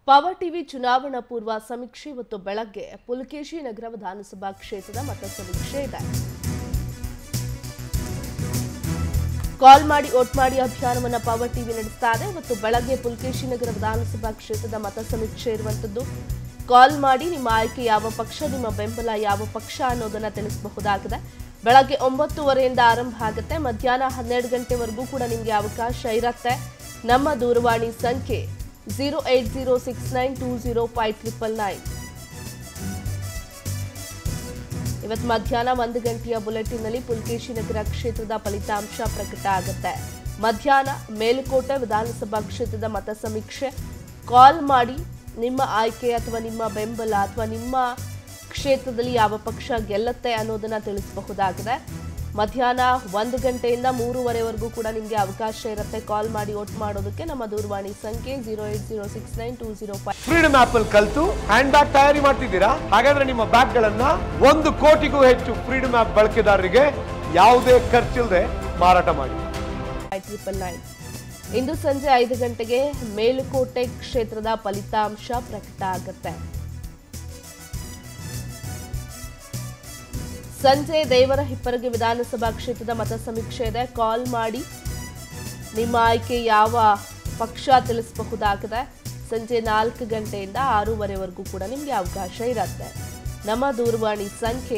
Power TV ಚುನಾವಣಾ ಪೂರ್ವ ಸಮೀಕ್ಷೆ ಇವತ್ತು ಬೆಳಗ್ಗೆ ಪುಲಕೇಶಿ ನಗರ ವಿಧಾನಸಭಾ ಕ್ಷೇತ್ರದ ಮತ ಸಮೀಕ್ಷೆ ಇದೆ. ಕಾಲ್ ಮಾಡಿ ವೋಟ್ ಮಾಡಿ ಅಭಿಯಾನವನ್ನು ಪವರ್ ಟಿವಿ ನಡೆಸ್ತಾ ಇದೆ. ಇವತ್ತು ಬೆಳಗ್ಗೆ ಪುಲಕೇಶಿ ನಗರ ವಿಧಾನಸಭಾ ಕ್ಷೇತ್ರದ ಮತ ಸಮೀಕ್ಷೆ ಇರುವಂತದ್ದು. ಕಾಲ್ ಮಾಡಿ ನಿಮ್ಮ ಆಯ್ಕೆ ಯಾವ ಪಕ್ಷ, ನಿಮ್ಮ ಬೆಂಬಲ ಯಾವ ಪಕ್ಷ ಅನ್ನೋದನ್ನ ತಿಳಿಸಬಹುದಾಗಿದೆ. ಬೆಳಗ್ಗೆ 9:30ರಿಂದ ಆರಂಭ ಆಗುತ್ತೆ. ಮಧ್ಯಾಹ್ನ 12 ಗಂಟೆವರೆಗೂ ಕೂಡ ನಿಮಗೆ ಅವಕಾಶ ಇರುತ್ತೆ. ನಮ್ಮ ದೂರವಾಣಿ ಸಂಖ್ಯೆ 08069205399. ಇವತ್ತು ಮಧ್ಯಾಹ್ನ 1 ಗಂಟೆಯ ಬುಲೆಟಿನ್ನಲ್ಲಿ ಪುಲಕೇಶಿ ನಗರ ಕ್ಷೇತ್ರದ ಫಲಿತಾಂಶ ಪ್ರಕಟ ಆಗುತ್ತೆ. ಮಧ್ಯಾಹ್ನ ಮೇಲುಕೋಟೆ ವಿಧಾನಸಭಾ ಕ್ಷೇತ್ರದ ಮತ ಸಮೀಕ್ಷೆ. ಕಾಲ್ ಮಾಡಿ ನಿಮ್ಮ ಆಯ್ಕೆ ಅಥವಾ ನಿಮ್ಮ ಬೆಂಬಲ ಅಥವಾ ನಿಮ್ಮ ಕ್ಷೇತ್ರದಲ್ಲಿ ಯಾವ ಪಕ್ಷ ಗೆಲ್ಲುತ್ತೆ ಅನ್ನೋದನ್ನ ತಿಳಿಸಬಹುದಾಗಿದೆ. ಮಧ್ಯಾಹ್ನ 1 ಗಂಟೆಯಿಂದ 3:30ವರೆಗೂ ಕೂಡ ನಿಮಗೆ ಅವಕಾಶ ಇರುತ್ತೆ ಕಾಲ್ ಮಾಡಿ ವೋಟ್ ಮಾಡೋದಕ್ಕೆ. ನಮ್ಮ ದೂರವಾಣಿ ಸಂಖ್ಯೆ 08069205399. ಫ್ರೀಡಮ್ ಆಪ್ ಅಲ್ಲಿ ಕಲಿತು ಹ್ಯಾಂಡ್ ಬ್ಯಾಗ್ ತಯಾರಿ ಮಾಡ್ತಿದ್ದೀರಾ? ಹಾಗಾದ್ರೆ ನಿಮ್ಮ ಬ್ಯಾಗ್ ಗಳನ್ನ 1 ಕೋಟಿಗೂ ಹೆಚ್ಚು ಫ್ರೀಡಮ್ ಆಪ್ ಬಳಕೆದಾರರಿಗೆ ಯಾವುದೇ ಖರ್ಚಿಲ್ಲದೆ ಮಾರಾಟ ಮಾಡಿ. 999. ಇಂದು ಸಂಜೆ 5 ಗಂಟೆಗೆ ಮೇಲುಕೋಟೆ ಕ್ಷೇತ್ರದ ಫಲಿತಾಂಶ ಪ್ರಕಟ ಆಗುತ್ತೆ. ಸಂಜೆ ದೇವರ ಹಿಪ್ಪರಗಿ ವಿಧಾನಸಭಾ ಕ್ಷೇತ್ರದ ಮತ ಸಮೀಕ್ಷೆ ಇದೆ. ಕಾಲ್ ಮಾಡಿ ನಿಮ್ಮ ಆಯ್ಕೆ ಯಾವ ಪಕ್ಷ ತಿಳಿಸಬಹುದಾಗಿದೆ. ಸಂಜೆ 4 ಗಂಟೆಯಿಂದ 6:30ವರೆಗೂ ಕೂಡ ನಿಮಗೆ ಅವಕಾಶ ಇರುತ್ತೆ. ನಮ್ಮ ದೂರವಾಣಿ ಸಂಖ್ಯೆ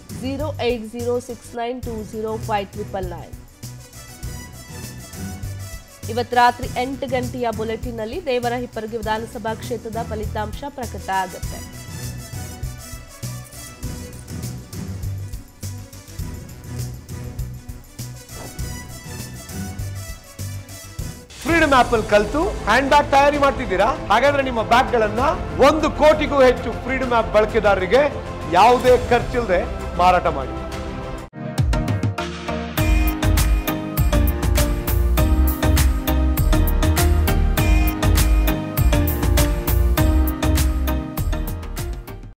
08069205399. ಇವತ್ತು ರಾತ್ರಿ 8 ಗಂಟೆಯ ಬುಲೆಟಿನ್ನಲ್ಲಿ ದೇವರ ಹಿಪ್ಪರಗಿ ವಿಧಾನಸಭಾ ಕ್ಷೇತ್ರದ ಫಲಿತಾಂಶ ಪ್ರಕಟ ಆಗುತ್ತೆ. ಫ್ರೀಡಮ್ ಆಪ್ ಅಲ್ಲಿ ಕಲಿತು ಹ್ಯಾಂಡ್ ಬ್ಯಾಗ್ ತಯಾರಿ ಮಾಡ್ತಿದ್ದೀರಾ? ಹಾಗಾದ್ರೆ ನಿಮ್ಮ ಬ್ಯಾಗ್ ಗಳನ್ನ 1 ಕೋಟಿಗೂ ಹೆಚ್ಚು ಫ್ರೀಡಮ್ ಆಪ್ ಬಳಕೆದಾರರಿಗೆ ಯಾವುದೇ ಖರ್ಚಿಲ್ಲದೆ ಮಾರಾಟ ಮಾಡಿ.